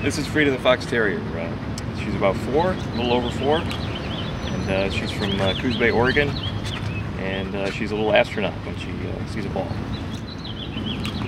This is Frida the Fox Terrier. She's about 4, a little over 4, and she's from Coos Bay, Oregon, and she's a little astronaut when she sees a ball.